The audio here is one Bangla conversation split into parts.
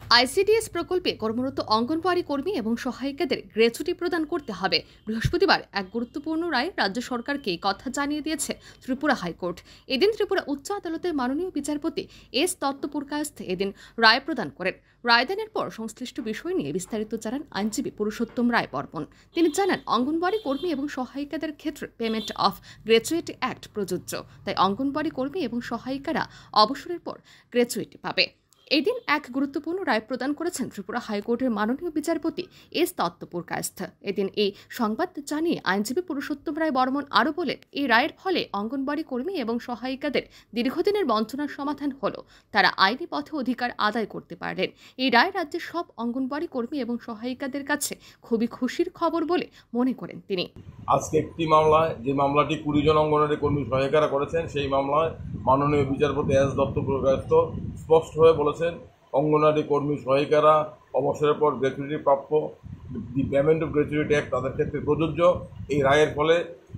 আইসিডিএস প্রকল্পে কর্মরত অঙ্গনওয়াড়ি কর্মী এবং সহায়িকাদের গ্র্যাচুইটি প্রদান করতে হবে। বৃহস্পতিবার এক গুরুত্বপূর্ণ রায় রাজ্য সরকারকে এই কথা জানিয়ে দিয়েছে ত্রিপুরা হাইকোর্ট। এদিন ত্রিপুরা উচ্চ আদালতের মাননীয় বিচারপতি এস দত্তপুরকায়স্থ এদিন রায় প্রদান করেন। রায়দানের পর সংশ্লিষ্ট বিষয় নিয়ে বিস্তারিত জানান আইনজীবী পুরুষোত্তম রায় বর্মন। তিনি জানান, অঙ্গনওয়াড়ি কর্মী এবং সহায়িকাদের ক্ষেত্রে পেমেন্ট অফ গ্র্যাচুইটি অ্যাক্ট প্রযোজ্য, তাই অঙ্গনওয়াড়ি কর্মী এবং সহায়িকারা অবসরের পর গ্র্যাচুইটি পাবে। এদিন এক গুরুত্বপূর্ণ রায় প্রদান করেছেন ত্রিপুরা হাইকোর্টের মাননীয় বিচারপতি এস দত্তপুরকায়স্থ। এদিন এই সংবাদ জানিয়ে আইনজীবী পুরুষোত্তম রায় বর্মন আরও বলেন, এই রায়ের ফলে অঙ্গনওয়াড়ি কর্মী এবং সহায়িকাদের দীর্ঘদিনের বঞ্চনার সমাধান হলো। তারা আইনি পথে অধিকার আদায় করতে পারলেন। এই রায় রাজ্যের সব অঙ্গনওয়াড়ি কর্মী এবং সহায়িকাদের কাছে খুবই খুশির খবর বলে মনে করেন তিনি। আজকে একটি মামলায়, যে মামলাটি 20 জন অঙ্গনওয়াড়ি কর্মী সহায়িকারা করেছেন, সেই মামলায় মাননীয় বিচারপতি এস দত্তপুরকায়স্থ স্পষ্ট হয়ে বলেছেন, অঙ্গনওয়াড়ি কর্মী সহায়িকারা অবসরের পর গ্র্যাচুইটি প্রাপ্য। The payment of gratuity act তাদের ক্ষেত্রে প্রযোজ্য। এই রায়ের ফলে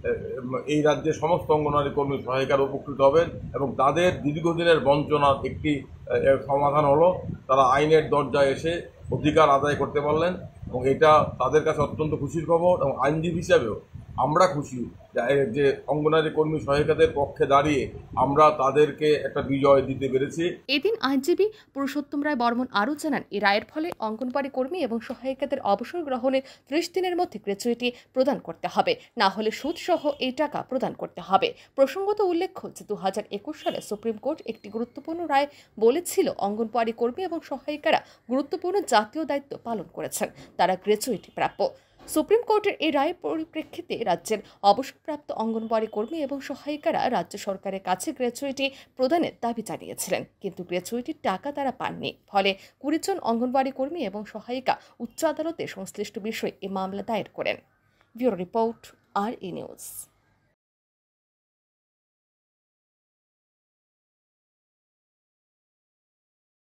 এই রাজ্যের সমস্ত অঙ্গনওয়াড়ি কর্মী সহায়িকারা উপকৃত হবেন এবং তাদের দীর্ঘদিনের বঞ্চনার একটি সমাধান হলো। তারা আইনের দরজায় এসে অধিকার আদায় করতে পারলেন এবং এটা তাদের কাছে অত্যন্ত খুশির খবর। এবং আইনজীবী হিসাবেও আমরা খুশি যে অঙ্গনওয়াড়ি কর্মী সহায়িকাদের পক্ষে দাঁড়িয়ে আমরা তাদেরকে একটা বিজয় দিতে পেরেছি। এদিন আইনজীবী পুরুষোত্তম রায় বর্মন আরও জানান, এই রায়ের ফলে অঙ্গনওয়াড়ি কর্মী এবং সহায়িকাদের অবসর গ্রহণের 30 দিনের মধ্যে গ্র্যাচুইটি প্রদান করতে হবে, না হলে সুদসহ এই টাকা প্রদান করতে হবে। প্রসঙ্গত উল্লেখ্য যে 2021 সালে সুপ্রিম কোর্ট একটি গুরুত্বপূর্ণ রায় বলেছিল, অঙ্গনওয়াড়ি কর্মী এবং সহায়িকারা গুরুত্বপূর্ণ জাতীয় দায়িত্ব পালন করেছেন, তারা গ্র্যাচুইটি প্রাপ্য। সুপ্রিম কোর্টের এই রায়ের পরিপ্রেক্ষিতে রাজ্যের অবসরপ্রাপ্ত অঙ্গনওয়াড়ি কর্মী এবং সহায়িকারা রাজ্য সরকারের কাছে গ্র্যাচুইটি প্রদানের দাবি জানিয়েছিলেন, কিন্তু গ্র্যাচুইটির টাকা তারা পাননি। ফলে 20 জন অঙ্গনওয়াড়ি কর্মী এবং সহায়িকা উচ্চ আদালতে সংশ্লিষ্ট বিষয়ে এই মামলা দায়ের করেন। Bureau report, RE news.